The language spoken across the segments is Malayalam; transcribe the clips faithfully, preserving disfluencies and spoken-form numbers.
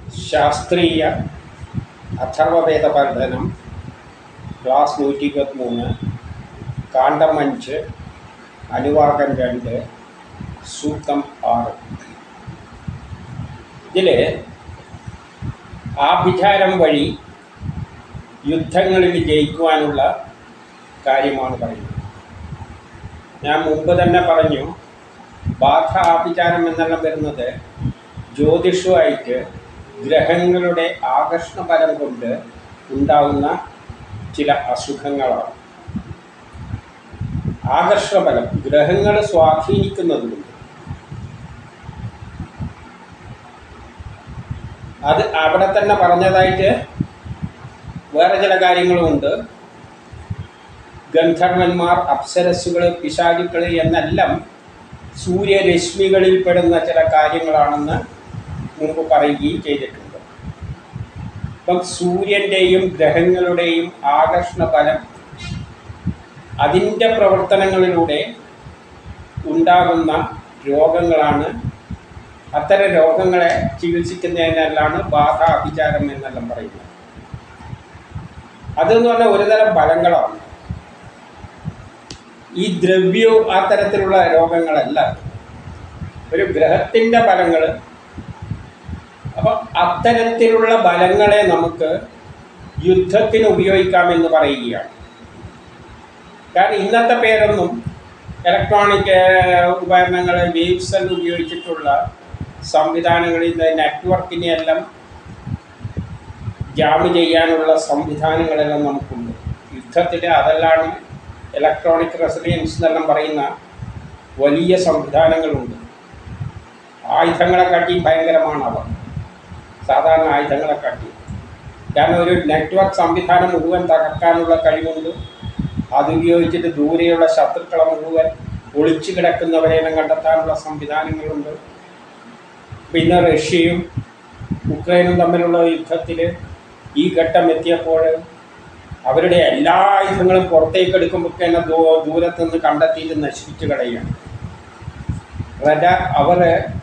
ശാസ്ത്രീയ അഥർവവേദ പഠനം ക്ലാസ് നൂറ്റി ഇരുപത്തി മൂന്ന് കാണ്ഡം അഞ്ച് അനുവാകം രണ്ട് സൂക്തം ആറ്. ഇതിൽ ആഭിചാരം വഴി യുദ്ധങ്ങളിൽ ജയിക്കുവാനുള്ള കാര്യമാണ് പറയുന്നത്. ഞാൻ മുമ്പ് തന്നെ പറഞ്ഞു, ബാധ ആഭിചാരം എന്നെല്ലാം വരുന്നത് ജ്യോതിഷമായിട്ട് ഗ്രഹങ്ങളുടെ ആകർഷണ ബലം കൊണ്ട് ഉണ്ടാകുന്ന ചില അസുഖങ്ങളാണ്. ആകർഷണ ബലം ഗ്രഹങ്ങൾ സ്വാധീനിക്കുന്നതുകൊണ്ട് അത് അവിടെ തന്നെ പറഞ്ഞതായിട്ട് വേറെ ചില കാര്യങ്ങളുമുണ്ട്. ഗന്ധർവന്മാർ, അപ്സരസ്സുകൾ, പിശാചുക്കൾ എന്നെല്ലാം സൂര്യരശ്മികളിൽ പെടുന്ന ചില കാര്യങ്ങളാണെന്ന് മുമ്പ് പറയുകയും ചെയ്തിട്ടുണ്ട്. അപ്പം സൂര്യൻ്റെയും ഗ്രഹങ്ങളുടെയും ആകർഷണ ബലം അതിൻ്റെ പ്രവർത്തനങ്ങളിലൂടെ ഉണ്ടാകുന്ന രോഗങ്ങളാണ്. അത്തരം രോഗങ്ങളെ ചികിത്സിക്കുന്നതിനെല്ലാണ് ബാധ അഭിചാരം എന്നെല്ലാം പറയുന്നത്. അതെന്ന് പറഞ്ഞാൽ ഒരുതരം ബലങ്ങളാണ്. ഈ ദ്രവ്യോ ആ തരത്തിലുള്ള രോഗങ്ങളല്ല, ഒരു ഗ്രഹത്തിൻ്റെ ബലങ്ങൾ. അപ്പം അത്തരത്തിലുള്ള ബലങ്ങളെ നമുക്ക് യുദ്ധത്തിന് ഉപയോഗിക്കാമെന്ന് പറയുകയാണ്. കാരണം ഇന്നത്തെ പേരൊന്നും ഇലക്ട്രോണിക് ഉപകരണങ്ങൾ, വേവ്സ് എല്ലാം ഉപയോഗിച്ചിട്ടുള്ള സംവിധാനങ്ങളിൽ നിന്ന് നെറ്റ്വർക്കിനെയെല്ലാം ജാമ് ചെയ്യാനുള്ള സംവിധാനങ്ങളെല്ലാം നമുക്കുണ്ട്. യുദ്ധത്തിൽ അതെല്ലാം ഇലക്ട്രോണിക് റെസിലിയൻസ് എന്നെല്ലാം പറയുന്ന വലിയ സംവിധാനങ്ങളുണ്ട്. ആയുധങ്ങളെക്കാട്ടി ഭയങ്കരമാണ് അവ, സാധാരണ ആയുധങ്ങളെക്കാട്ടി. കാരണം ഒരു നെറ്റ്വർക്ക് സംവിധാനം മുഴുവൻ തകർക്കാനുള്ള കഴിവുണ്ട്. അതുപയോഗിച്ചിട്ട് ദൂരെയുള്ള ശത്രുക്കളെ മുഴുവൻ ഒളിച്ചു കിടക്കുന്നവരെല്ലാം കണ്ടെത്താനുള്ള സംവിധാനങ്ങളുണ്ട്. പിന്നെ റഷ്യയും ഉക്രൈനും തമ്മിലുള്ള യുദ്ധത്തിൽ ഈ ഘട്ടം എത്തിയപ്പോൾ അവരുടെ എല്ലാ ആയുധങ്ങളും പുറത്തേക്ക് എടുക്കുമ്പോൾ തന്നെ ദൂ ദൂരത്തുനിന്ന് കണ്ടെത്തിയിട്ട് നശിപ്പിച്ച് കളയുകയാണ്. റഡ അവർ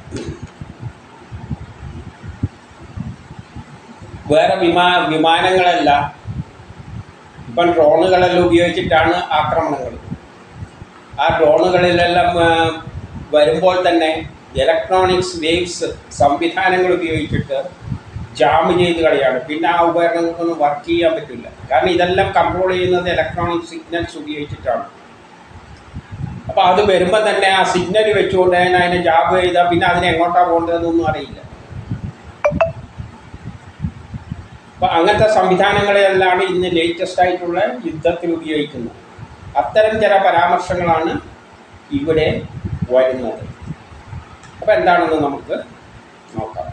വേറെ വിമാ വിമാനങ്ങളല്ല ഇപ്പം ഡ്രോണുകളെല്ലാം ഉപയോഗിച്ചിട്ടാണ് ആക്രമണങ്ങൾ. ആ ഡ്രോണുകളിലെല്ലാം വരുമ്പോൾ തന്നെ ഇലക്ട്രോണിക്സ് വേവ്സ് സംവിധാനങ്ങൾ ഉപയോഗിച്ചിട്ട് ജാം ചെയ്ത് കളയാണ്. പിന്നെ ആ ഉപകരണങ്ങൾക്കൊന്നും വർക്ക് ചെയ്യാൻ പറ്റില്ല. കാരണം ഇതെല്ലാം കൺട്രോൾ ചെയ്യുന്നത് ഇലക്ട്രോണിക് സിഗ്നൽസ് ഉപയോഗിച്ചിട്ടാണ്. അപ്പോൾ അത് വരുമ്പോൾ തന്നെ ആ സിഗ്നൽ വെച്ചുകൊണ്ട് തന്നെ അതിനെ ജാബ് ചെയ്താൽ പിന്നെ അതിനെ എങ്ങോട്ടാണ് പോകേണ്ടതെന്നൊന്നും അറിയില്ല. അപ്പോൾ അങ്ങനത്തെ സംവിധാനങ്ങളെല്ലാം ഇന്ന് ലേറ്റസ്റ്റ് ആയിട്ടുള്ള യുദ്ധത്തിൽ ഉപയോഗിക്കുന്നത്. അത്തരം ചില പരാമർശങ്ങളാണ് ഇവിടെ വരുന്നത്. അപ്പോൾ എന്താണെന്ന് നമുക്ക് നോക്കാം.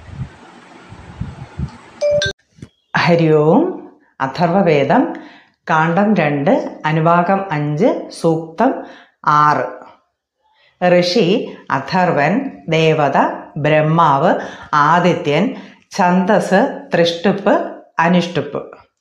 ഹരി ഓം. അഥർവവേദം കാണ്ഡം രണ്ട് അനുവാകം അഞ്ച് സൂക്തം ആറ്. ഋഷി, അഥർവൻ, ദേവത, ബ്രഹ്മാവ്, ആദിത്യൻ, ഛന്ദസ്, തൃഷ്ടുപ്പ്, അനുഷ്ടുപ്പ്.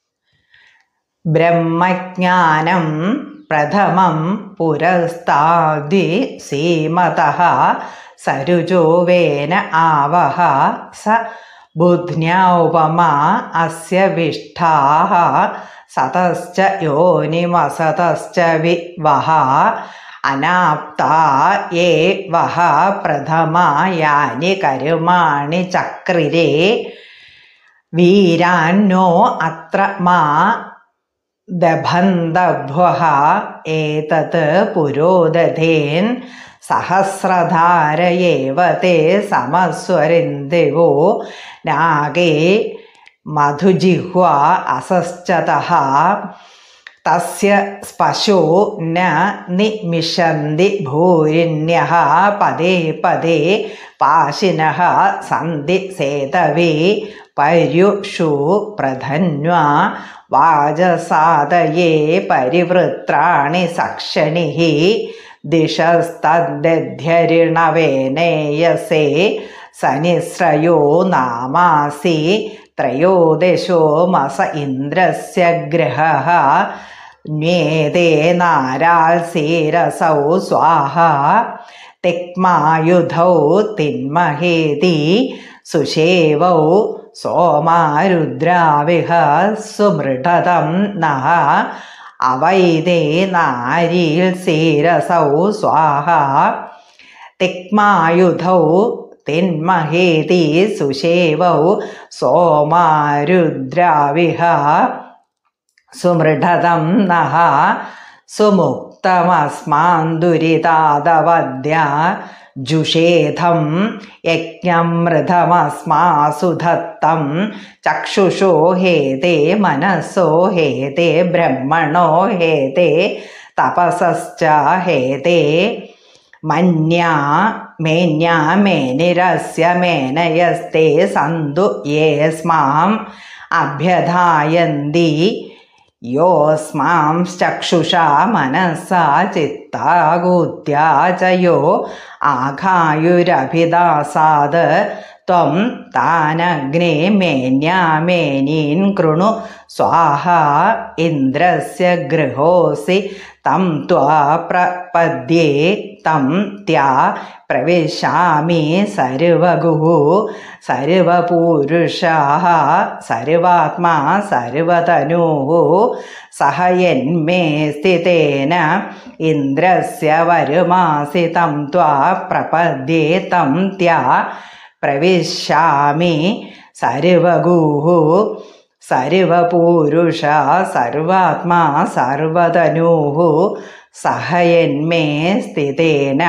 ബ്രഹ്മജ്ഞാനം പ്രഥമം പുരസ്താദി സീമതഃ സരുജോവേന ആവഹ സ ബുദ്ധ്ന്യൗപമാ അസ്യ വിഷ്ഠാഃ സതശ്ച യോനിമസതശ്ച വിവഹ അനാപ്താ യേ വഹ പ്രഥമാ യാനി കർമാണി ചക്രിരേ വീരാന്നോ അത്ര മാ ദഭന്തഭ്വഃ ഏതത് പുരോദധേൻ സഹസ്രധാരയേവ തേ സമസ്വരിന്ദിവോ നാഗേ മധുജിഹ്വ അസശ്ചതഃ തസ്യ സ്പശോ ന നിമിഷന്തി ഭൂരിണ്യഃ പദേ പദേ പാശിനഃ സന്തി സേതവേ പര്യുഷു പ്രധന്വാ വാജസാദയേ പരിവൃത്രാണി സക്ഷണിഃ ദിശസ്തദ്ധ്യരിണവേനേയസേ സനിശ്രയോ നാമാസി ത്രയോദശോ മസ ഇന്ദ്രസ്യ ഗ്രഹഃ ന്യേതേ നാരാൽസീരസൗ സ്വാഹ തിക്മായുധൗ തിന്മഹേതി സുഷേവൗ സോമാരുദ്രാവിഹ സുമൃഢതം നഃ അവൈതേ നാരീൽ സീരസൗ സ്വാഹ തിക്മായുധൗ തിന്മഹേതി സുശേവൗ സോമാരുദ്രാവിഹ സുമൃഢതം നഃ സുമുക്തമസ്മാന്ദുരിതാദവദ്യ ജുഷേധം യജ്ഞമൃതമസ്മാസു ദത്തം ചക്ഷുഷോ ഹേതേ മനസ്സോ ഹേതേ ബ്രഹ്മണോ ഹേതേ തപസശ്ച ഹേതേ മന്യാ മേന്യാ മേനിരസ്യ മേനയസ്തേ സന്തു യേസ്മാം അഭ്യധായന്തി യോസ്മാം ചക്ഷുഷാ മനസാ ചിത്താകൂത്യാ ച യോ ആഘായുരഭിദാസാത് ത്വം താനഗ്നേ മേന്യാമേനീൻ കൃണു സ്വാഹ ഇന്ദ്രസ്യ ഗൃഹോസി തം ത്വാ പ്രപദ്യേ തം ത്യാ പ്രവിശാമി സർവഗുഃ സർവപൂരുഷഃ സർവാത്മാ സർവതനുഃ സഹയന്മേ സ്ഥിതേന ഇന്ദ്രസ്യ വരുമാസി തം ത്വാ പ്രപദ്യേ തം ത്യാ പ്രവിശാമി സർവഗുഃ സർവപൂരുഷ സർവാത്മാ സർവതനുഃ സഹയന്മേ സ്ഥിതേന.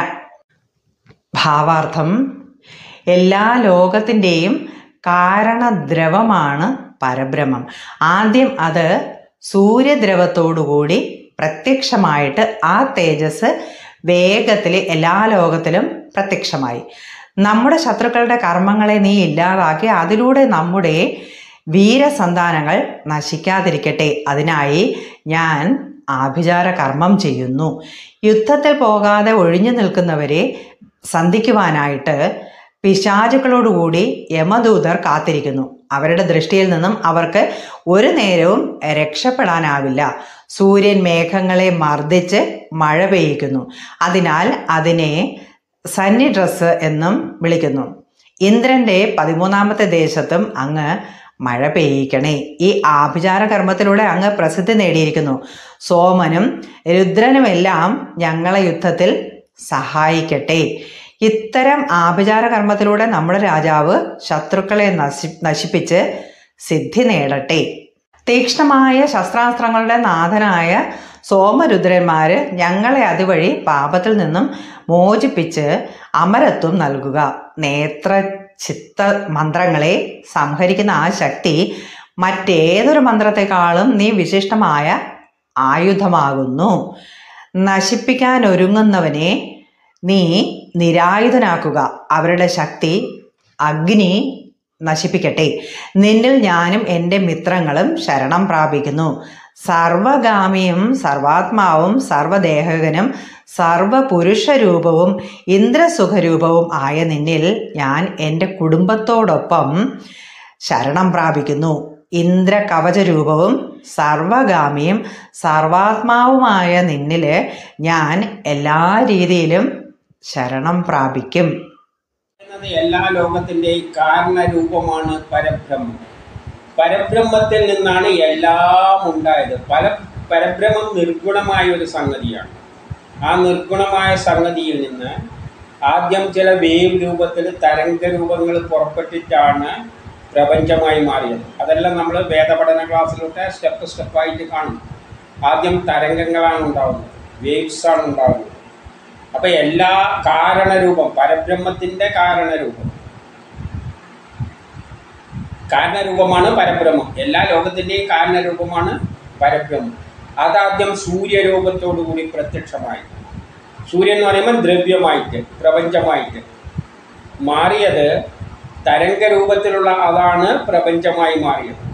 ഭാവാർത്ഥം: എല്ലാ ലോകത്തിൻ്റെയും കാരണദ്രവമാണ് പരബ്രഹ്മം. ആദ്യം അത് സൂര്യദ്രവത്തോടുകൂടി പ്രത്യക്ഷമായിട്ട് ആ തേജസ് വേഗത്തിൽ എല്ലാ ലോകത്തിലും പ്രത്യക്ഷമായി. നമ്മുടെ ശത്രുക്കളുടെ കർമ്മങ്ങളെ നീ ഇല്ലാതാക്കി അതിലൂടെ നമ്മുടെ വീരസന്താനങ്ങൾ നശിക്കാതിരിക്കട്ടെ. അതിനായി ഞാൻ ആഭിചാര കർമ്മം ചെയ്യുന്നു. യുദ്ധത്തിൽ പോകാതെ ഒഴിഞ്ഞു നിൽക്കുന്നവരെ സന്ധിക്കുവാനായിട്ട് പിശാചുക്കളോടുകൂടി യമദൂതർ കാത്തിരിക്കുന്നു. അവരുടെ ദൃഷ്ടിയിൽ നിന്നും അവർക്ക് ഒരു നേരവും രക്ഷപ്പെടാനാവില്ല. സൂര്യൻ മേഘങ്ങളെ മർദ്ദിച്ച് മഴ പെയ്യിക്കുന്നു. അതിനാൽ അതിനെ സന്നി ഡ്രസ്സ് എന്നും വിളിക്കുന്നു. ഇന്ദ്രൻ്റെ പതിമൂന്നാമത്തെ ദേശത്തും അങ്ങ് മഴ പെയ്യിക്കണേ. ഈ ആഭിചാര കർമ്മത്തിലൂടെ അങ്ങ് പ്രസിദ്ധി നേടിയിരിക്കുന്നു. സോമനും രുദ്രനുമെല്ലാം ഞങ്ങളെ യുദ്ധത്തിൽ സഹായിക്കട്ടെ. ഇത്തരം ആഭിചാര കർമ്മത്തിലൂടെ നമ്മുടെ രാജാവ് ശത്രുക്കളെ നശി നശിപ്പിച്ച് സിദ്ധി നേടട്ടെ. തീക്ഷ്ണമായ ശസ്ത്രാസ്ത്രങ്ങളുടെ നാഥനായ സോമരുദ്രന്മാർ ഞങ്ങളെ അതുവഴി പാപത്തിൽ നിന്നും മോചിപ്പിച്ച് അമരത്വം നൽകുക. നേത്ര ചിത്ത മന്ത്രങ്ങളെ സംഹരിക്കുന്ന ആ ശക്തി മറ്റേതൊരു മന്ത്രത്തെക്കാളും നീ വിശിഷ്ടമായ ആയുധമാകുന്നു. നശിപ്പിക്കാനൊരുങ്ങുന്നവനെ നീ നിരായുധനാക്കുക. അവരുടെ ശക്തി അഗ്നി നശിപ്പിക്കട്ടെ. നിന്നിൽ ഞാനും എൻ്റെ മിത്രങ്ങളും ശരണം പ്രാപിക്കുന്നു. സർവഗാമിയും സർവാത്മാവും സർവദേഹകനും സർവപുരുഷരൂപവും ഇന്ദ്രസുഖരൂപവും ആയ നിന്നിൽ ഞാൻ എൻ്റെ കുടുംബത്തോടൊപ്പം ശരണം പ്രാപിക്കുന്നു. ഇന്ദ്രകവചരൂപവും സർവഗാമിയും സർവാത്മാവുമായ നിന്നിൽ ഞാൻ എല്ലാ രീതിയിലും ശരണം പ്രാപിക്കും. എല്ലാ ലോകത്തിൻ്റെയും കാരണരൂപമാണ് പരബ്രഹ്മം. പരബ്രഹ്മത്തിൽ നിന്നാണ് എല്ലാം ഉണ്ടായത്. പല പരബ്രഹ്മം നിർഗുണമായ ഒരു സംഗതിയാണ്. ആ നിർഗുണമായ സംഗതിയിൽ നിന്ന് ആദ്യം ചില വേവ് രൂപത്തിൽ തരംഗ രൂപങ്ങൾ പുറപ്പെട്ടിട്ടാണ് പ്രപഞ്ചമായി മാറിയത്. അതെല്ലാം നമ്മൾ വേദപഠന ക്ലാസ്സിലൂടെ സ്റ്റെപ്പ് സ്റ്റെപ്പായിട്ട് കാണും. ആദ്യം തരംഗങ്ങളാണ് ഉണ്ടാവുന്നത്, വേവ്സാണ് ഉണ്ടാവുന്നത്. അപ്പം എല്ലാ കാരണരൂപം, പരബ്രഹ്മത്തിൻ്റെ കാരണരൂപം കാരണരൂപമാണ് പരബ്രഹ്മം. എല്ലാ ലോകത്തിൻ്റെയും കാരണരൂപമാണ് പരബ്രഹ്മം. അതാദ്യം സൂര്യരൂപത്തോടു കൂടി പ്രത്യക്ഷമായി. സൂര്യൻ എന്ന് പറയുമ്പോൾ ദ്രവ്യമായിട്ട് പ്രപഞ്ചമായിട്ട് മാറിയത് തരംഗരൂപത്തിലുള്ള അതാണ് പ്രപഞ്ചമായി മാറിയത്.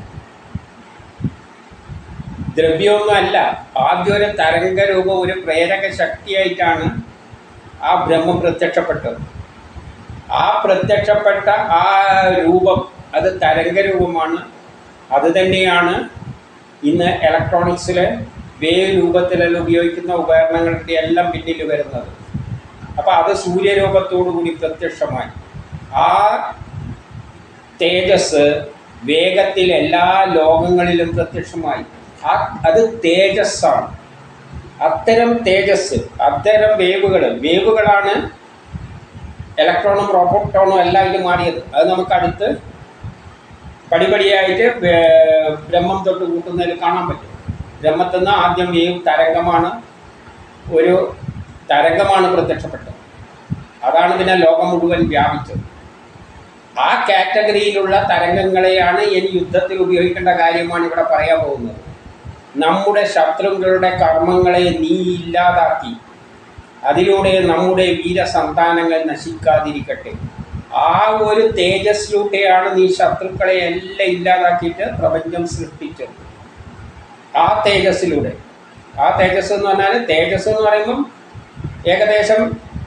ദ്രവ്യമൊന്നും അല്ല. ആദ്യം ഒരു തരംഗരൂപം, ഒരു പ്രേരക ശക്തിയായിട്ടാണ് ആ ബ്രഹ്മം പ്രത്യക്ഷപ്പെട്ടത്. ആ പ്രത്യക്ഷപ്പെട്ട ആ രൂപം അത് തരംഗരൂപമാണ്. അത് തന്നെയാണ് ഇന്ന് ഇലക്ട്രോണിക്സിൽ വേവ് രൂപത്തിലെല്ലാം ഉപയോഗിക്കുന്ന ഉപകരണങ്ങളുടെ എല്ലാം പിന്നിൽ വരുന്നത്. അപ്പോൾ അത് സൂര്യരൂപത്തോടു കൂടി പ്രത്യക്ഷമായി. ആ തേജസ് വേഗത്തിൽ എല്ലാ ലോകങ്ങളിലും പ്രത്യക്ഷമായി. ആ അത് തേജസ്സാണ്. അത്തരം തേജസ്, അത്തരം വേവുകൾ വേവുകളാണ് ഇലക്ട്രോണും പ്രോട്ടോണും എല്ലാം ഇത് മാറിയത്. അത് നമുക്കടുത്ത് പടിപടിയായിട്ട് ബ്രഹ്മം തൊട്ട് കൂട്ടുന്നതിൽ കാണാൻ പറ്റും. ബ്രഹ്മത്തിൽ നിന്ന് ആദ്യം വേവ് തരംഗമാണ്, ഒരു തരംഗമാണ് പ്രത്യക്ഷപ്പെട്ടത്. അതാണ് പിന്നെ ലോകം മുഴുവൻ വ്യാപിച്ചത്. ആ കാറ്റഗറിയിലുള്ള തരംഗങ്ങളെയാണ് ഇനി യുദ്ധത്തിൽ ഉപയോഗിക്കേണ്ട കാര്യമാണ് ഇവിടെ പറയാൻ പോകുന്നത്. നമ്മുടെ ശത്രുക്കളുടെ കർമ്മങ്ങളെ നീ ഇല്ലാതാക്കി, അതിലൂടെ നമ്മുടെ വീരസന്താനങ്ങൾ നശിക്കാതിരിക്കട്ടെ. ആ ഒരു തേജസ്സിലൂടെയാണ് നീ ശത്രുക്കളെ എല്ലാം ഇല്ലാതാക്കിയിട്ട് പ്രപഞ്ചം സൃഷ്ടിച്ചത്. ആ തേജസ്സിലൂടെ, ആ തേജസ് എന്ന് പറഞ്ഞാൽ, തേജസ് എന്ന് പറയുമ്പം ഏകദേശം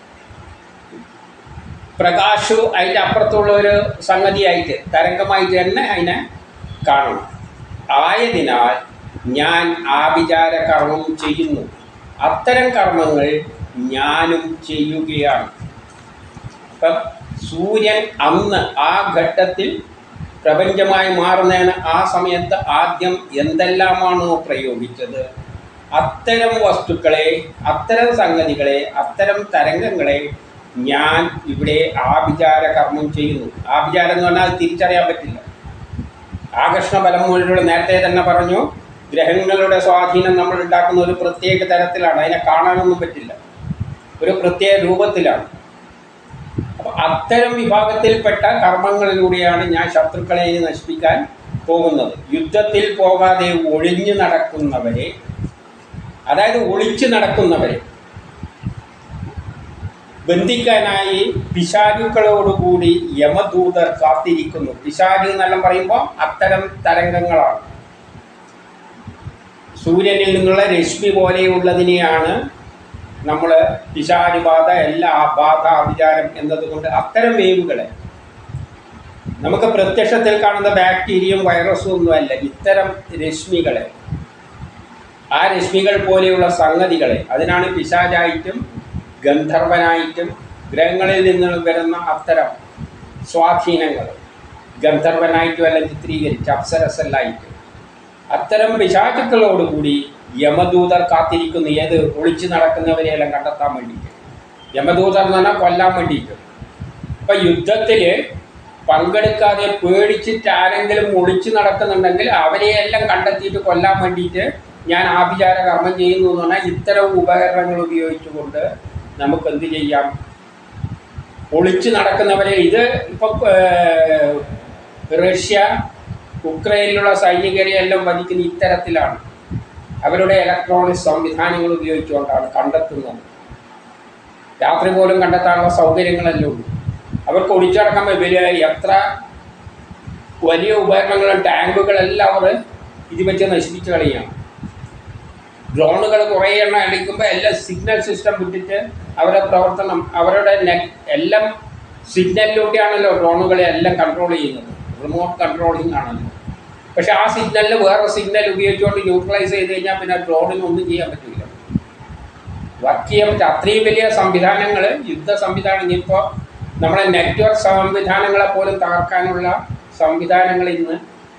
പ്രകാശു അതിൻ്റെ അപ്പുറത്തുള്ള ഒരു സംഗതിയായിട്ട്, തരംഗമായിട്ട് തന്നെ അതിനെ കാണണം. ആയതിനാൽ ഞാൻ ആഭിചാര കർമ്മം ചെയ്യുന്നു. അത്തരം കർമ്മങ്ങൾ ഞാനും ചെയ്യുകയാണ്. അപ്പം സൂര്യൻ അന്ന് ആ ഘട്ടത്തിൽ പ്രപഞ്ചമായി മാറുന്നതിന് ആ സമയത്ത് ആദ്യം എന്തെല്ലാമാണോ പ്രയോഗിച്ചത്, അത്തരം വസ്തുക്കളെ, അത്തരം സംഗതികളെ, അത്തരം തരംഗങ്ങളെ ഞാൻ ഇവിടെ ആഭിചാര കർമ്മം ചെയ്യുന്നു. ആഭിചാരം എന്ന് പറഞ്ഞാൽ തിരിച്ചറിയാൻ പറ്റില്ല. ആകർഷണ ബലം മുഴുവൻ നേരത്തെ തന്നെ പറഞ്ഞു, ഗ്രഹങ്ങളുടെ സ്വാധീനം നമ്മൾ ഉണ്ടാക്കുന്ന ഒരു പ്രത്യേക തരത്തിലാണ്. അതിനെ കാണാനൊന്നും പറ്റില്ല, ഒരു പ്രത്യേക രൂപത്തിലാണ്. അപ്പം അത്തരം വിഭാഗത്തിൽപ്പെട്ട കർമ്മങ്ങളിലൂടെയാണ് ഞാൻ ശത്രുക്കളെ നശിപ്പിക്കാൻ പോകുന്നത്. യുദ്ധത്തിൽ പോകാതെ ഒഴിഞ്ഞു നടക്കുന്നവരെ, അതായത് ഒളിച്ചു നടക്കുന്നവരെ ബന്ധിക്കാനായി പിശാചുക്കളോടുകൂടി യമദൂതർ കാത്തിരിക്കുന്നു. പിശാചു എന്നെല്ലാം പറയുമ്പോൾ അത്തരം തരംഗങ്ങളാണ്. സൂര്യനിൽ നിന്നുള്ള രശ്മി പോലെയുള്ളതിനെയാണ് നമ്മൾ പിശാചുബാധ, എല്ലാ ബാധ, അഭിചാരം എന്നതുകൊണ്ട് അത്തരം വേവുകളെ, നമുക്ക് പ്രത്യക്ഷത്തിൽ കാണുന്ന ബാക്ടീരിയയും വൈറസും ഒന്നുമല്ല, ഇത്തരം രശ്മികളെ, ആ രശ്മികൾ പോലെയുള്ള സംഗതികളെ, അതിനാണ് പിശാചായിട്ടും ഗന്ധർവനായിട്ടും ഗ്രഹങ്ങളിൽ നിന്ന് വരുന്ന അത്തരം സ്വാധീനങ്ങൾ ഗന്ധർവനായിട്ടും എല്ലാം ചിത്രീകരിച്ച് അപ്സരസല്ലായിട്ടും അത്തരം പിശാചുക്കളോടുകൂടി യമദൂതർ കാത്തിരിക്കുന്നു. ഏത് ഒളിച്ചു നടക്കുന്നവരെയെല്ലാം കണ്ടെത്താൻ വേണ്ടിയിട്ട്. യമദൂതർ എന്ന് പറഞ്ഞാൽ കൊല്ലാൻ വേണ്ടിയിട്ട്. അപ്പം യുദ്ധത്തിൽ പങ്കെടുക്കാതെ പേടിച്ചിട്ട് ആരെങ്കിലും ഒളിച്ചു നടക്കുന്നുണ്ടെങ്കിൽ അവരെയെല്ലാം കണ്ടെത്തിയിട്ട് കൊല്ലാൻ വേണ്ടിയിട്ട് ഞാൻ ആഭിചാര കർമ്മം ചെയ്യുന്നു എന്ന് പറഞ്ഞാൽ ഇത്തരം ഉപകരണങ്ങൾ ഉപയോഗിച്ചുകൊണ്ട് നമുക്ക് എന്ത് ചെയ്യാം? ഒളിച്ചു നടക്കുന്നവരെ, ഇത് ഇപ്പം റഷ്യ ഉക്രൈനിലുള്ള സൈനികരെ എല്ലാം വധിക്കുന്ന ഇത്തരത്തിലാണ്. അവരുടെ ഇലക്ട്രോണിക് സംവിധാനങ്ങൾ ഉപയോഗിച്ചുകൊണ്ടാണ് കണ്ടെത്തുന്നത്. രാത്രി പോലും കണ്ടെത്താനുള്ള സൗകര്യങ്ങളെല്ലാം ഉണ്ട്. അവർക്ക് ഒളിച്ചടക്കാൻ വലിയ എത്ര വലിയ ഉപകരണങ്ങളും ടാങ്കുകളെല്ലാം അവർ ഇത് വെച്ച് നശിപ്പിച്ച് കളിയാണ്. ഡ്രോണുകൾ കുറേ എണ്ണം അടിക്കുമ്പോൾ എല്ലാം സിഗ്നൽ സിസ്റ്റം വിട്ടിട്ട് അവരുടെ പ്രവർത്തനം, അവരുടെ നെറ്റ് എല്ലാം സിഗ്നലിലൂടെയാണല്ലോ ഡ്രോണുകളെ എല്ലാം കൺട്രോൾ ചെയ്യുന്നത്. റിമോട്ട് കൺട്രോളിങ് ആണല്ലോ. പക്ഷെ ആ സിഗ്നലിൽ വേറെ സിഗ്നൽ ഉപയോഗിച്ചുകൊണ്ട് ന്യൂട്രലൈസ് ചെയ്ത് കഴിഞ്ഞാൽ പിന്നെ ഡ്രോണിന് ഒന്നും ചെയ്യാൻ പറ്റില്ല, വർക്ക് ചെയ്യാൻ പറ്റും. അത്രയും വലിയ സംവിധാനങ്ങൾ, യുദ്ധ സംവിധാനം, ഇപ്പോൾ നമ്മളെ നെറ്റ്വർക്ക് സംവിധാനങ്ങളെ പോലും തകർക്കാനുള്ള സംവിധാനങ്ങൾ ഇന്ന്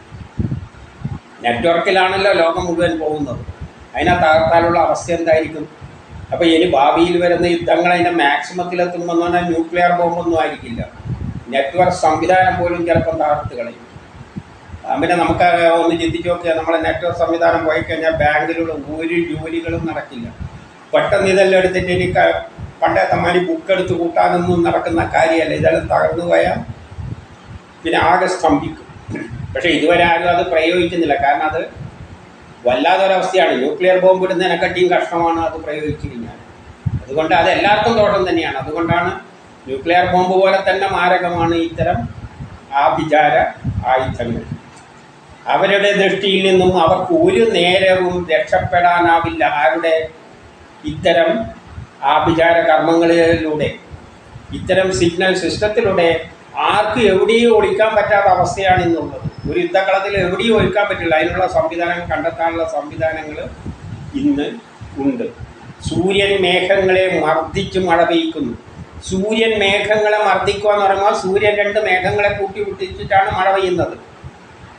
നെറ്റ്വർക്കിലാണല്ലോ ലോകം മുഴുവൻ പോകുന്നത്. അതിനെ തകർത്താനുള്ള അവസ്ഥ എന്തായിരിക്കും? അപ്പോൾ ഇനി ഭാവിയിൽ വരുന്ന യുദ്ധങ്ങൾ അതിൻ്റെ മാക്സിമത്തിലെത്തുമ്പോൾ എന്ന് പറഞ്ഞാൽ ന്യൂക്ലിയർ ബോംബൊന്നും ആയിരിക്കില്ല, നെറ്റ്വർക്ക് സംവിധാനം പോലും ചിലപ്പം തകർത്ത് കളയും. പിന്നെ നമുക്ക് ഒന്ന് ചിന്തിച്ച് നോക്കിയാൽ, നമ്മളെ നെറ്റ്വർക്ക് സംവിധാനം പോയി കഴിഞ്ഞാൽ ബാങ്കിലുള്ള ഒരു ജോലികളും നടക്കില്ല. പെട്ടെന്ന് ഇതെല്ലാം എടുത്തിട്ട് ഇനി പണ്ടത്തെ മാതിരി ബുക്ക് എടുത്ത് കൂട്ടാനൊന്നും നടക്കുന്ന കാര്യമല്ല. ഇതെല്ലാം തകർന്നു പോയാൽ പിന്നെ ആകെ സ്തംഭിക്കും. പക്ഷേ ഇതുവരെ ആരും അത് പ്രയോഗിക്കുന്നില്ല. കാരണം അത് വല്ലാത്തൊരവസ്ഥയാണ്. ന്യൂക്ലിയർ ബോംബ് ഇടുന്നതിനെക്കാട്ടിയും കഷ്ടമാണ് അത് പ്രയോഗിച്ചു കഴിഞ്ഞാൽ. അതുകൊണ്ട് അത് എല്ലാവർക്കും ദോഷം തന്നെയാണ്. അതുകൊണ്ടാണ് ന്യൂക്ലിയർ ബോംബ് പോലെ തന്നെ മാരകമാണ് ഇത്തരം ആഭിചാര ആയുധങ്ങൾ. അവരുടെ ദൃഷ്ടിയിൽ നിന്നും അവർക്ക് ഒരു നേരവും രക്ഷപ്പെടാനാവില്ല. ആരുടെ? ഇത്തരം ആഭിചാര കർമ്മങ്ങളിലൂടെ, ഇത്തരം സിഗ്നൽ സിസ്റ്റത്തിലൂടെ ആർക്കും എവിടെയും ഒളിക്കാൻ പറ്റാത്ത അവസ്ഥയാണ് ഇന്നുള്ളത്. ഒരു യുദ്ധക്കളത്തിൽ എവിടെയും ഒളിക്കാൻ പറ്റില്ല. അതിനുള്ള സംവിധാനങ്ങൾ, കണ്ടെത്താനുള്ള സംവിധാനങ്ങൾ ഇന്ന് ഉണ്ട്. സൂര്യൻ മേഘങ്ങളെ മർദ്ദിച്ച് മഴ പെയ്യ്ക്കുന്നു. സൂര്യൻ മേഘങ്ങളെ മർദ്ദിക്കുക എന്ന് പറയുമ്പോൾ സൂര്യൻ രണ്ട് മേഘങ്ങളെ കൂട്ടി വിട്ടിച്ചിട്ടാണ് മഴ പെയ്യുന്നത്.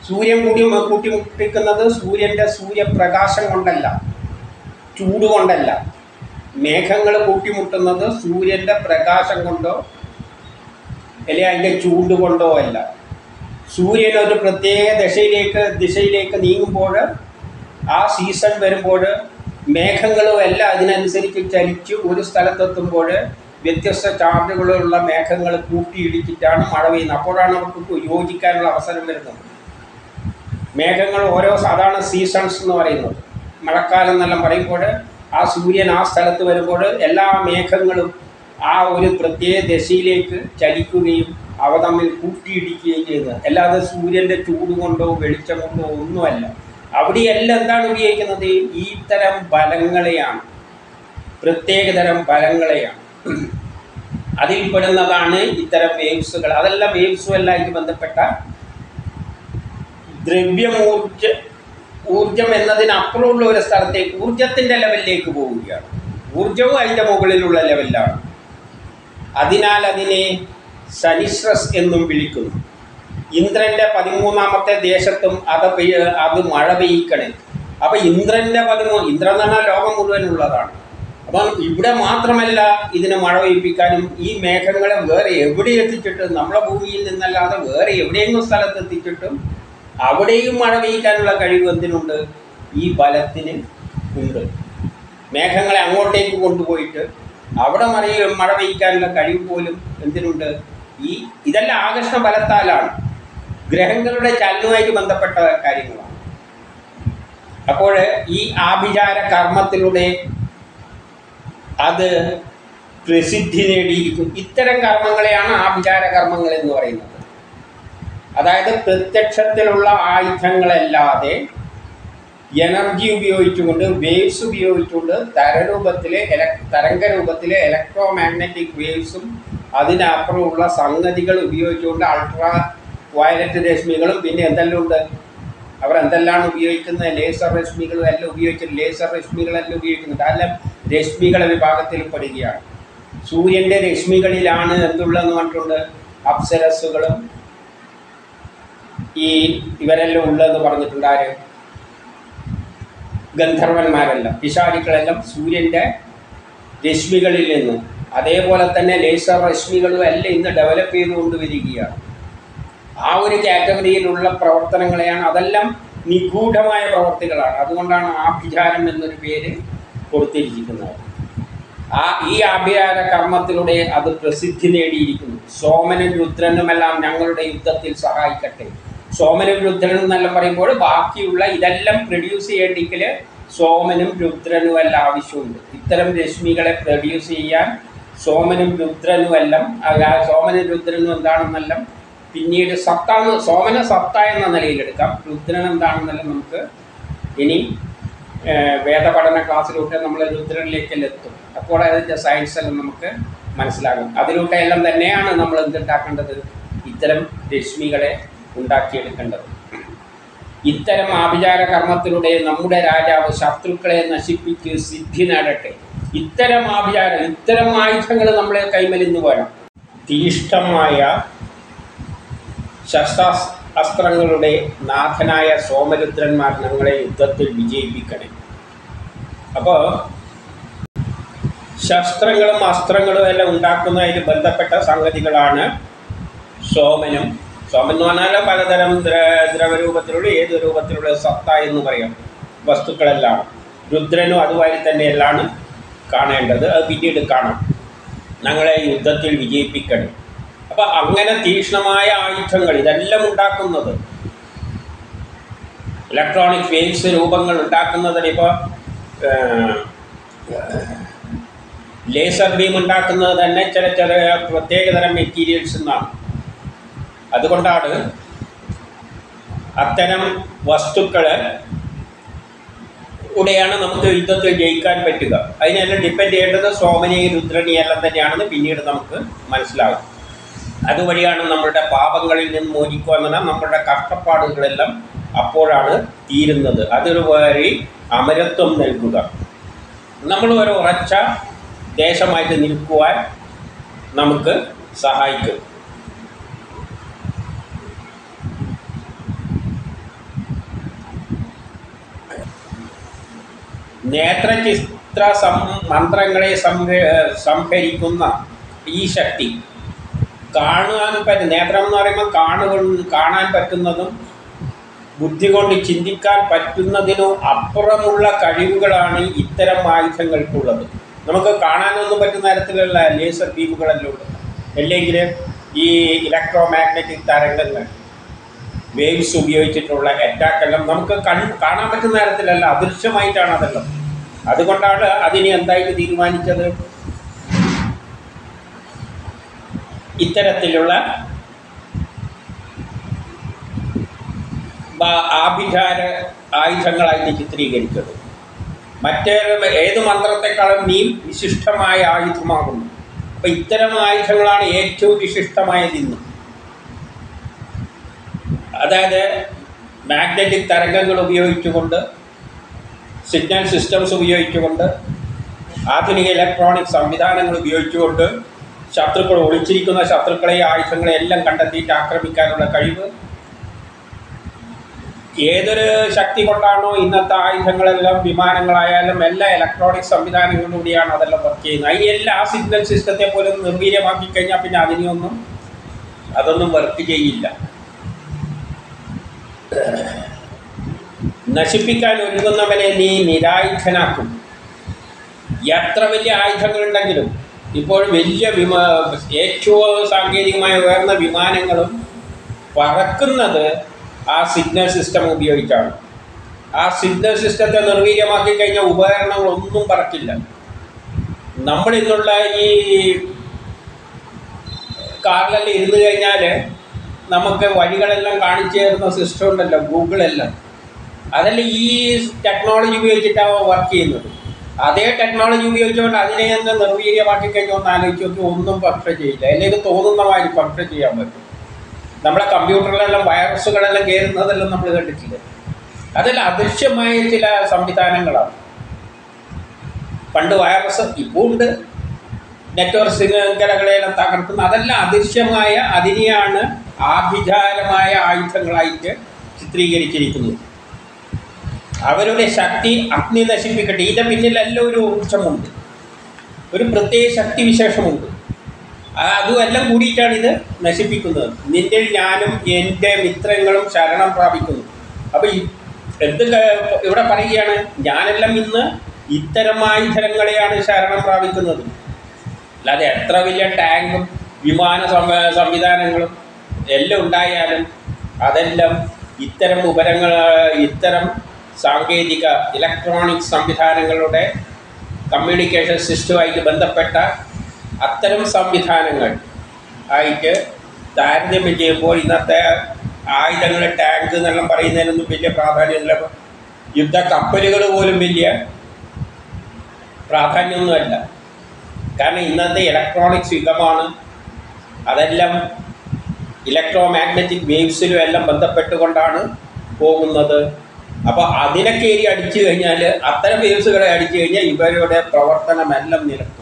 സൂര്യൻ കൂടി കൂട്ടിമുട്ടിക്കുന്നത് സൂര്യൻ്റെ സൂര്യപ്രകാശം കൊണ്ടല്ല, ചൂട് കൊണ്ടല്ല. മേഘങ്ങൾ കൂട്ടിമുട്ടുന്നത് സൂര്യൻ്റെ പ്രകാശം കൊണ്ടോ അല്ലെങ്കിൽ അതിൻ്റെ ചൂട് കൊണ്ടോ അല്ല. സൂര്യൻ ഒരു പ്രത്യേക ദിശയിലേക്ക് ദിശയിലേക്ക് നീങ്ങുമ്പോൾ, ആ സീസൺ വരുമ്പോൾ മേഘങ്ങളും എല്ലാം അതിനനുസരിച്ച് ചലിച്ച് ഒരു സ്ഥലത്തെത്തുമ്പോൾ വ്യത്യസ്ത ചാർജുകളുള്ള മേഘങ്ങൾ കൂട്ടിയിടിച്ചിട്ടാണ് മഴ പെയ്യുന്നത്. അപ്പോഴാണ് അവർക്ക് യോജിക്കാനുള്ള അവസരം വരുന്നത്. മേഘങ്ങൾ ഓരോ അതാണ് സീസൺസ് എന്ന് പറയുന്നത്. മഴക്കാലം എന്നെല്ലാം പറയുമ്പോൾ ആ സൂര്യൻ ആ സ്ഥലത്ത് വരുമ്പോൾ എല്ലാ മേഘങ്ങളും ആ ഒരു പ്രത്യേക ദിശയിലേക്ക് ചലിക്കുകയും അവ തമ്മിൽ കൂട്ടിയിടിക്കുകയും ചെയ്യുന്നത്. അല്ലാതെ സൂര്യൻ്റെ ചൂട് കൊണ്ടോ വെളിച്ചം കൊണ്ടോ ഒന്നുമല്ല. അവിടെയെല്ലാം എന്താണ് ഉപയോഗിക്കുന്നത്? ഈ തരം ബലങ്ങളെയാണ്, പ്രത്യേകതരം ബലങ്ങളെയാണ്. അതിൽപ്പെടുന്നതാണ് ഇത്തരം വേവ്സുകൾ. അതെല്ലാം വേവ്സുമെല്ലാമായിട്ട് ബന്ധപ്പെട്ട ദ്രവ്യമൂർജ ഊർജം എന്നതിനപ്പുറമുള്ള ഒരു സ്ഥലത്തേക്ക് ഊർജത്തിൻ്റെ ലെവലിലേക്ക് പോവുകയാണ്. ഊർജവും അതിൻ്റെ മുകളിലുള്ള ലെവലിലാണ്. അതിനാൽ അതിനെ സനിശ്രസ് എന്നും വിളിക്കുന്നു. ഇന്ദ്രൻ്റെ പതിമൂന്നാമത്തെ ദേശത്തും അത് പെയ്യ അത് മഴ പെയ്യിക്കണേ. അപ്പം ഇന്ദ്രൻ്റെ പതിമൂന്ന് ഇന്ദ്രൻ എന്ന് പറഞ്ഞാൽ ലോകം മുഴുവനുള്ളതാണ്. അപ്പം ഇവിടെ മാത്രമല്ല ഇതിന് മഴ പെയ്യിപ്പിക്കാനും ഈ മേഘങ്ങളെ വേറെ എവിടെ എത്തിച്ചിട്ടും നമ്മളെ ഭൂമിയിൽ നിന്നല്ലാതെ വേറെ എവിടെയെങ്കിലും സ്ഥലത്ത് എത്തിച്ചിട്ടും അവിടെയും മഴ പെയ്യിക്കാനുള്ള കഴിവ് എന്തിനുണ്ട്? ഈ ബലത്തിന് ഉണ്ട്. മേഘങ്ങളെ അങ്ങോട്ടേക്ക് കൊണ്ടുപോയിട്ട് അവിടെ മഴ മഴ പെയ്യിക്കാനുള്ള കഴിവ് പോലും എന്തിനുണ്ട്? ഈ ഇതെല്ലാം ആകർഷണ ബലത്താലാണ്, ഗ്രഹങ്ങളുടെ ചലനവുമായിട്ട് ബന്ധപ്പെട്ട കാര്യങ്ങളാണ്. അപ്പോൾ ഈ ആഭിചാര കർമ്മത്തിലൂടെ അത് പ്രസിദ്ധി നേടിയിരിക്കും. ഇത്തരം കർമ്മങ്ങളെയാണ് ആഭിചാര കർമ്മങ്ങൾ എന്ന് പറയുന്നത്. അതായത് പ്രത്യക്ഷത്തിലുള്ള ആയുധങ്ങളല്ലാതെ എനർജി ഉപയോഗിച്ചുകൊണ്ട്, വേവ്സ് ഉപയോഗിച്ചുകൊണ്ട് തരരൂപത്തിലെ എല തരംഗരൂപത്തിലെ ഇലക്ട്രോ മാഗ്നറ്റിക് വേവ്സും അതിനപ്പുറമുള്ള സംഗതികൾ ഉപയോഗിച്ചുകൊണ്ട് അൾട്രാ വയലറ്റ് രശ്മികളും പിന്നെ എന്തെല്ലാം ഉണ്ട്, അവർ എന്തെല്ലാം ഉപയോഗിക്കുന്നത്, ലേസർ രശ്മികളും എല്ലാം ഉപയോഗിച്ചിട്ട് ലേസർ രശ്മികളെല്ലാം ഉപയോഗിക്കുന്നുണ്ട്. അതെല്ലാം രശ്മികളെ വിഭാഗത്തിൽ പെടുകയാണ്. സൂര്യൻ്റെ രശ്മികളിലാണ് എന്തുള്ളതെന്ന് പറഞ്ഞിട്ടുണ്ട്? അപ്സരസ്സുകളും ഈ ഇവരെല്ലാം ഉള്ളതെന്ന് പറഞ്ഞിട്ടുണ്ട്. ആര്? ഗന്ധർവന്മാരെല്ലാം, പിശാചുക്കളെല്ലാം സൂര്യൻ്റെ രശ്മികളിൽ നിന്ന്. അതേപോലെ തന്നെ ലേസർ രശ്മികളും എല്ലാം ഇന്ന് ഡെവലപ്പ് ചെയ്തുകൊണ്ട് വരികയാണ്. ആ ഒരു കാറ്റഗറിയിലുള്ള പ്രവർത്തനങ്ങളെയാണ്, അതെല്ലാം നിഗൂഢമായ പ്രവർത്തികളാണ്. അതുകൊണ്ടാണ് ആഭിചാരം എന്നൊരു പേര് കൊടുത്തിരിക്കുന്നത്. ആ ഈ ആഭിചാര കർമ്മത്തിലൂടെ അത് പ്രസിദ്ധി നേടിയിരിക്കുന്നു. സോമനും രുദ്രനുമെല്ലാം ഞങ്ങളുടെ യുദ്ധത്തിൽ സഹായിക്കട്ടെ. സോമനും രുദ്രനും എന്നെല്ലാം പറയുമ്പോൾ ബാക്കിയുള്ള ഇതെല്ലാം പ്രൊഡ്യൂസ് ചെയ്യേണ്ടെങ്കിൽ സോമനും രുദ്രനും എല്ലാം ആവശ്യമുണ്ട്. ഇത്തരം രശ്മികളെ പ്രൊഡ്യൂസ് ചെയ്യാൻ സോമനും രുദ്രനും എല്ലാം, സോമനും രുദ്രനും എന്താണെന്നെല്ലാം പിന്നീട് സത്താന്ന് സോമന സത്ത എന്ന നിലയിലെടുക്കാം. രുദ്രൻ എന്താണെന്നെല്ലാം നമുക്ക് ഇനി വേദപഠന ക്ലാസ്സിലൂടെ നമ്മൾ രുദ്രനിലേക്കെല്ലാം എത്തും. അപ്പോൾ അതിൻ്റെ സയൻസ് എല്ലാം നമുക്ക് മനസ്സിലാകും. അതിലൂടെ എല്ലാം തന്നെയാണ് നമ്മൾ എന്തുണ്ടാക്കേണ്ടത്? ഇത്തരം രശ്മികളെ ഉണ്ടാക്കിയെടുക്കേണ്ടത്. ഇത്തരം ആഭിചാര കർമ്മത്തിലൂടെ നമ്മുടെ രാജാവ് ശത്രുക്കളെ നശിപ്പിച്ച് സിദ്ധി നേടട്ടെ. ഇത്തരം ആഭിചാരം, ഇത്തരം ആയുധങ്ങൾ നമ്മളെ കൈമലിന്ന് വേണം. തീഷ്ണമായ ശസ്ത്രാസ്ത്രങ്ങളുടെ നാഥനായ സോമരുദ്രന്മാർ ഞങ്ങളെ യുദ്ധത്തിൽ വിജയിപ്പിക്കണേ. അപ്പോൾ ശസ്ത്രങ്ങളും അസ്ത്രങ്ങളും എല്ലാം ഉണ്ടാക്കുന്നതിന് ബന്ധപ്പെട്ട സംഗതികളാണ് സോമനും. സോമൻ എന്ന് പറഞ്ഞാൽ പലതരം ദ്ര ദ്രവരൂപത്തിലുള്ള ഏത് രൂപത്തിലുള്ള സത്ത എന്ന് പറയാം വസ്തുക്കളെല്ലാം. രുദ്രനും അതുപോലെ തന്നെയെല്ലാം കാണേണ്ടത്. അത് പിന്നീട് കാണാം. ഞങ്ങളെ യുദ്ധത്തിൽ വിജയിപ്പിക്കണം. അപ്പം അങ്ങനെ തീക്ഷ്ണമായ ആയുധങ്ങൾ ഇതെല്ലാം ഉണ്ടാക്കുന്നത്, ഇലക്ട്രോണിക് വേവ്സ് രൂപങ്ങൾ ഉണ്ടാക്കുന്നതിന് ഇപ്പോൾ ലേസർ ബീം ഉണ്ടാക്കുന്നത് തന്നെ ചില ചില പ്രത്യേകതരം മെറ്റീരിയൽസ് എന്നാണ്. അതുകൊണ്ടാണ് അത്തരം വസ്തുക്കൾ കൂടെയാണ് നമുക്ക് യുദ്ധത്തിൽ ജയിക്കാൻ പറ്റുക. അതിനെല്ലാം ഡിപ്പെൻഡ് ചെയ്യേണ്ടത് സോമനെയും രുദ്രനെയും എല്ലാം തന്നെയാണെന്ന് പിന്നീട് നമുക്ക് മനസ്സിലാകും. അതുവഴിയാണ് നമ്മളുടെ പാപങ്ങളിൽ നിന്ന് മോചിക്കുക എന്ന് പറഞ്ഞാൽ നമ്മളുടെ കഷ്ടപ്പാടുകളെല്ലാം അപ്പോഴാണ് തീരുന്നത്. അതൊരു വഴി അമരത്വം നൽകുക, നമ്മൾ ഒരു ഉറച്ച ദേശമായിട്ട് നിൽക്കുവാൻ നമുക്ക് സഹായിക്കും. നേത്രചിത്ര സം മന്ത്രങ്ങളെ സംഭരിക്കുന്ന ഈ ശക്തി കാണാൻ പറ്റും. നേത്രം എന്ന് പറയുമ്പോൾ കാണു കാണാൻ പറ്റുന്നതും ബുദ്ധി കൊണ്ട് ചിന്തിക്കാൻ പറ്റുന്നതിനും അപ്പുറമുള്ള കഴിവുകളാണ് ഇത്തരം ആയുധങ്ങൾക്കുള്ളത്. നമുക്ക് കാണാനൊന്നും പറ്റുന്ന തരത്തിലുള്ള ലേസർ ബീമുകളെല്ലാം ഉണ്ട്, അല്ലെങ്കിൽ ഈ ഇലക്ട്രോ മാഗ്നറ്റിക് തരംഗങ്ങൾ വേവ്സ് ഉപയോഗിച്ചിട്ടുള്ള അറ്റാക്കെല്ലാം നമുക്ക് കൺ കാണാൻ പറ്റുന്ന തരത്തിലല്ല, അദൃശ്യമായിട്ടാണ് അതെല്ലാം. അതുകൊണ്ടാണ് അതിനെ എന്തായിട്ട് തീരുമാനിച്ചത്, ഇത്തരത്തിലുള്ള ആഭിചാര ആയുധങ്ങളായിട്ട് ചിത്രീകരിച്ചത്. മറ്റേ ഏത് മന്ത്രത്തെക്കാളും നീ വിശിഷ്ടമായ ആയുധമാകുന്നു. അപ്പം ഇത്തരം ആയുധങ്ങളാണ് ഏറ്റവും വിശിഷ്ടമായത് ഇന്ന്. അതായത് മാഗ്നറ്റിക് തരംഗങ്ങൾ ഉപയോഗിച്ചുകൊണ്ട്, സിഗ്നൽ സിസ്റ്റംസ് ഉപയോഗിച്ചുകൊണ്ട്, ആധുനിക ഇലക്ട്രോണിക് സംവിധാനങ്ങൾ ഉപയോഗിച്ചുകൊണ്ട് ശത്രുക്കൾ ഒളിച്ചിരിക്കുന്ന ശത്രുക്കളെ ആയുധങ്ങളെ എല്ലാം കണ്ടെത്തിയിട്ട് ആക്രമിക്കാനുള്ള കഴിവ്. ഏതൊരു ശക്തി കൊണ്ടാണോ ഇന്നത്തെ ആയുധങ്ങളെല്ലാം, വിമാനങ്ങളായാലും എല്ലാ ഇലക്ട്രോണിക് സംവിധാനങ്ങളിലൂടെയാണ് അതെല്ലാം വർക്ക് ചെയ്യുന്നത്. അതിനെല്ലാം ആ സിഗ്നൽ സിസ്റ്റത്തെ പോലും നിർവീര്യമാക്കി കഴിഞ്ഞാൽ പിന്നെ അതിനെയൊന്നും അതൊന്നും വർക്ക് ചെയ്യില്ല. നശിപ്പിക്കാൻ ഒരുങ്ങുന്നവനെ നീ നിരായുധനാക്കും. എത്ര വലിയ ആയുധങ്ങളുണ്ടെങ്കിലും, ഇപ്പോൾ വലിയ വിമാ ഏറ്റവും സാങ്കേതികമായ ഉയർന്ന വിമാനങ്ങളും പറക്കുന്നത് ആ സിഗ്നൽ സിസ്റ്റം ഉപയോഗിച്ചാണ്. ആ സിഗ്നൽ സിസ്റ്റത്തെ നിർവീര്യമാക്കി കഴിഞ്ഞാൽ ഉപകരണങ്ങളൊന്നും പറക്കില്ല. നമ്മളിന്നുള്ള ഈ കാറിലെല്ലാം ഇരുന്ന് കഴിഞ്ഞാൽ നമുക്ക് വഴികളെല്ലാം കാണിച്ചു തരുന്ന സിസ്റ്റം ഉണ്ടല്ലോ, ഗൂഗിളെല്ലാം, അതെല്ലാം ഈ ടെക്നോളജി ഉപയോഗിച്ചിട്ടാണ് വർക്ക് ചെയ്യുന്നത്. അതേ ടെക്നോളജി ഉപയോഗിച്ചുകൊണ്ട് അതിനെ ഒന്ന് നിർവീര്യമാക്കി കഴിഞ്ഞാൽ ഒന്ന് ആലോചിച്ച് നോക്കി, ഒന്നും ഫങ്ഷൻ ചെയ്യില്ല. അല്ലെങ്കിൽ തോന്നുന്ന മാതിരി ഫങ്ഷൻ ചെയ്യാൻ പറ്റും. നമ്മളെ കമ്പ്യൂട്ടറിലെല്ലാം വൈറസുകളെല്ലാം കയറുന്നതെല്ലാം നമ്മൾ കണ്ടിട്ടില്ല. അതെല്ലാം അദൃശ്യമായ ചില സംവിധാനങ്ങളാണ്. പണ്ട് വൈറസ്, ഇപ്പോൾ ഉണ്ട്, നെറ്റ്വർക്ക് ശൃംഖലകളെല്ലാം തകർക്കുന്ന, അതെല്ലാം അദൃശ്യമായ, അതിനെയാണ് ആഭിചാരമായ ആയുധങ്ങളായിട്ട് ചിത്രീകരിച്ചിരിക്കുന്നത്. അവരുടെ ശക്തി അഗ്നി നശിപ്പിക്കട്ടെ. ഇതിൻ്റെ പിന്നിലെല്ലാം ഒരു ഊർജ്ജമുണ്ട്, ഒരു പ്രത്യേക ശക്തി വിശേഷമുണ്ട്. അതുമെല്ലാം കൂടിയിട്ടാണ് ഇത് നശിപ്പിക്കുന്നത്. നിന്റെ ഞാനും എൻ്റെ മിത്രങ്ങളും ശരണം പ്രാപിക്കുന്നു. അപ്പോൾ എന്ത് ഇവിടെ പറയുകയാണ്, ഞാനെല്ലാം ഇന്ന് ഇത്തരം ആയുധങ്ങളെയാണ് ശരണം പ്രാപിക്കുന്നത്. അല്ലാതെ എത്ര വലിയ ടാങ്കും വിമാന സംവിധാനങ്ങളും എല്ലാം ഉണ്ടായാലും അതെല്ലാം ഇത്തരം ഉപകരണങ്ങൾ, ഇത്തരം സാങ്കേതിക ഇലക്ട്രോണിക് സംവിധാനങ്ങളുടെ കമ്മ്യൂണിക്കേഷൻ സിസ്റ്റവുമായിട്ട് ബന്ധപ്പെട്ട അത്തരം സംവിധാനങ്ങൾ ആയിട്ട് താരതമ്യം ചെയ്യുമ്പോൾ ഇന്നത്തെ ആയുധങ്ങൾ, ടാങ്ക് എന്നെല്ലാം പറയുന്നതിനൊന്നും വലിയ പ്രാധാന്യമില്ല. യുദ്ധ കപ്പലുകൾ പോലും വലിയ പ്രാധാന്യമൊന്നുമല്ല. കാരണം ഇന്നത്തെ ഇലക്ട്രോണിക്സ് യുഗമാണ്. അതെല്ലാം ഇലക്ട്രോ മാഗ്നറ്റിക് വേവ്സിലും എല്ലാം ബന്ധപ്പെട്ടുകൊണ്ടാണ് പോകുന്നത്. അപ്പോൾ അതിനെ കയറി അടിച്ചു കഴിഞ്ഞാൽ, അത്തരം വേവ്സുകളെ അടിച്ചു കഴിഞ്ഞാൽ ഇവരുടെ പ്രവർത്തനമെല്ലാം നിലക്കും.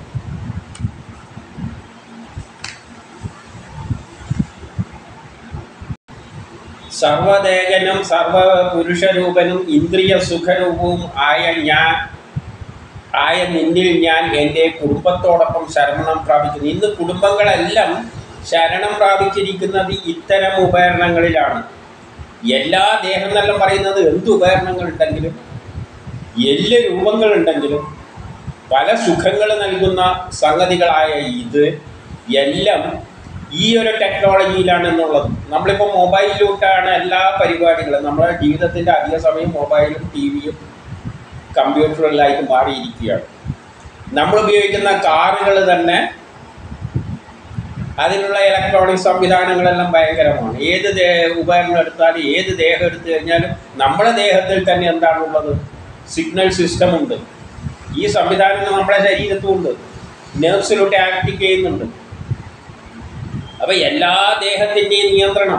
സർവദേകനും സർവപുരുഷരൂപനും ഇന്ദ്രിയ സുഖരൂപവും ആയ ഞാൻ ആയ നിന്നിൽ ഞാൻ എൻ്റെ കുടുംബത്തോടൊപ്പം ശരണം പ്രാപിക്കുന്നു. ഇന്ന് കുടുംബങ്ങളെല്ലാം ശരണം പ്രാപിച്ചിരിക്കുന്നത് ഇത്തരം ഉപകരണങ്ങളിലാണ്. എല്ലാ ദേഹം എന്നെല്ലാം പറയുന്നത് എന്ത് ഉപകരണങ്ങളുണ്ടെങ്കിലും, എല്ലാ രൂപങ്ങളുണ്ടെങ്കിലും, പല സുഖങ്ങൾ നൽകുന്ന സംഗതികളായ ഇത് എല്ലാം ഈ ഒരു ടെക്നോളജിയിലാണെന്നുള്ളത്. നമ്മളിപ്പോൾ മൊബൈലിലൂട്ടാണ് എല്ലാ പരിപാടികളും. നമ്മുടെ ജീവിതത്തിൻ്റെ അധിക സമയം മൊബൈലും ടി വിയും കമ്പ്യൂട്ടറിലായിട്ട് മാറിയിരിക്കുകയാണ്. നമ്മൾ ഉപയോഗിക്കുന്ന കാറുകൾ തന്നെ അതിനുള്ള ഇലക്ട്രോണിക് സംവിധാനങ്ങളെല്ലാം ഭയങ്കരമാണ്. ഏത് ദേ ഉപകരണം എടുത്താലും, ഏത് ദേഹം എടുത്തു കഴിഞ്ഞാലും നമ്മുടെ ദേഹത്തിൽ തന്നെ എന്താണുള്ളത്, സിഗ്നൽ സിസ്റ്റമുണ്ട്. ഈ സംവിധാനങ്ങൾ നമ്മുടെ ശരീരത്തുമുണ്ട്, നെർവ്സിലൂടെ ആക്ട് ചെയ്യുന്നുണ്ട്. അപ്പം എല്ലാ ദേഹത്തിൻ്റെയും നിയന്ത്രണം.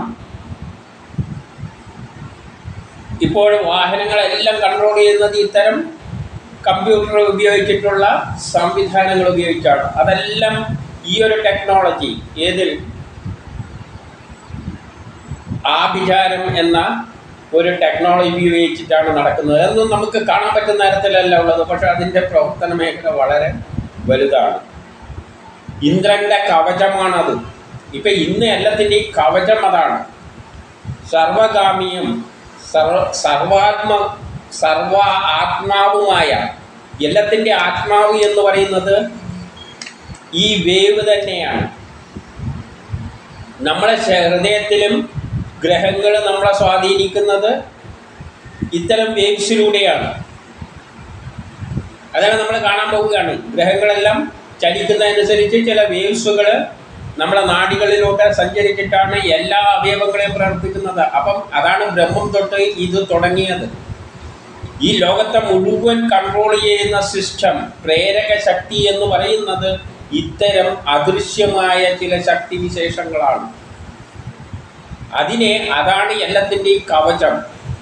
ഇപ്പോൾ വാഹനങ്ങളെല്ലാം കൺട്രോൾ ചെയ്യുന്നത് ഇത്തരം കമ്പ്യൂട്ടർ ഉപയോഗിച്ചിട്ടുള്ള സംവിധാനങ്ങൾ ഉപയോഗിച്ചാണ്. അതെല്ലാം ഈ ഒരു ടെക്നോളജി, ഏതിൽ ആഭിചാരം എന്ന ഒരു ടെക്നോളജി ഉപയോഗിച്ചിട്ടാണ് നടക്കുന്നത്. അതൊന്നും നമുക്ക് കാണാൻ പറ്റുന്ന തരത്തിലല്ല ഉള്ളത്. പക്ഷെ അതിൻ്റെ പ്രവർത്തന മേഖല വളരെ വലുതാണ്. ഇന്ദ്രൻ്റെ കവചമാണത്. ഇപ്പം ഇന്ന് എല്ലാത്തിൻ്റെയും കവചം അതാണ്. സർവഗാമിയും സർവ സർവാത്മ സർവ ആത്മാവുമായ എല്ലാത്തിൻ്റെ ആത്മാവ് എന്ന് പറയുന്നത് ഈ വേവ് തന്നെയാണ്. നമ്മളെ ഹൃദയത്തിലും ഗ്രഹങ്ങൾ നമ്മളെ സ്വാധീനിക്കുന്നത് ഇത്തരം വേവ്സിലൂടെയാണ്. അതാണ് നമ്മൾ കാണാൻ പോവുകയാണ്. ഗ്രഹങ്ങളെല്ലാം ചലിക്കുന്നതനുസരിച്ച് ചില വേവ്സുകൾ നമ്മളെ നാഡികളിലൂടെ സഞ്ചരിച്ചിട്ടാണ് എല്ലാ അവയവങ്ങളെയും പ്രവർത്തിക്കുന്നത്. അപ്പം അതാണ് ബ്രഹ്മം തൊട്ട് ഇത് തുടങ്ങിയത്. ഈ ലോകത്തെ മുഴുവൻ കൺട്രോൾ ചെയ്യുന്ന സിസ്റ്റം, പ്രേരക ശക്തി എന്ന് പറയുന്നത് ഇത്തരം അദൃശ്യമായ ചില ശക്തിവിശേഷങ്ങളാണ്. അതിനെ അതാണ് എല്ലാത്തിൻ്റെയും കവചം.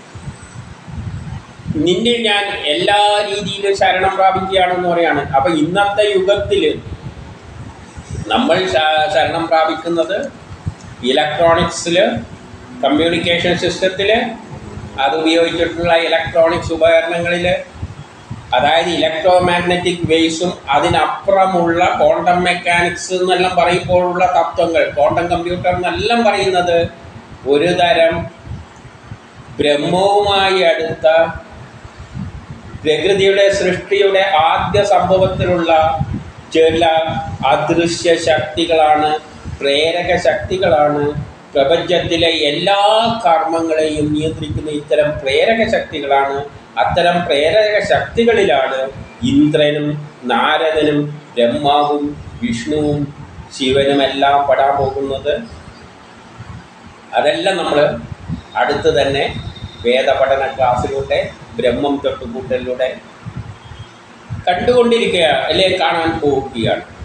നിന്നെ ഞാൻ എല്ലാ രീതിയിലും ശരണം പ്രാപിക്കുകയാണെന്ന് പറയാണ്. അപ്പം ഇന്നത്തെ യുഗത്തിൽ നമ്മൾ ശരണം പ്രാപിക്കുന്നത് ഇലക്ട്രോണിക്സിൽ, കമ്മ്യൂണിക്കേഷൻ സിസ്റ്റത്തിൽ, അത് ഉപയോഗിച്ചിട്ടുള്ള ഇലക്ട്രോണിക്സ് ഉപകരണങ്ങളിൽ, അതായത് ഇലക്ട്രോ മാഗ്നറ്റിക് വേവ്സും അതിനപ്പുറമുള്ള ക്വാണ്ടം മെക്കാനിക്സ് എന്നെല്ലാം പറയുമ്പോഴുള്ള തത്വങ്ങൾ, ക്വാണ്ടം കമ്പ്യൂട്ടർ എന്നെല്ലാം പറയുന്നത് ഒരു തരം ബ്രഹ്മവുമായി അടുത്ത പ്രകൃതിയുടെ സൃഷ്ടിയുടെ ആദ്യ സംഭവത്തിലുള്ള ചില അദൃശ്യ ശക്തികളാണ്, പ്രേരക ശക്തികളാണ്. പ്രപഞ്ചത്തിലെ എല്ലാ കർമ്മങ്ങളെയും നിയന്ത്രിക്കുന്ന ഇത്തരം പ്രേരക ശക്തികളാണ്. അത്തരം പ്രേരക ശക്തികളിലാണ് ഇന്ദ്രനും നാരദനും ബ്രഹ്മാവും വിഷ്ണുവും ശിവനുമെല്ലാം പെടാൻ പോകുന്നത്. അതെല്ലാം നമ്മൾ അടുത്ത് തന്നെ വേദപഠന ക്ലാസ്സിലൂടെ ബ്രഹ്മം തൊട്ടുകൂട്ടലിലൂടെ കണ്ടുകൊണ്ടിരിക്കുക, അല്ലെങ്കിൽ കാണാൻ പോവുകയാണ്.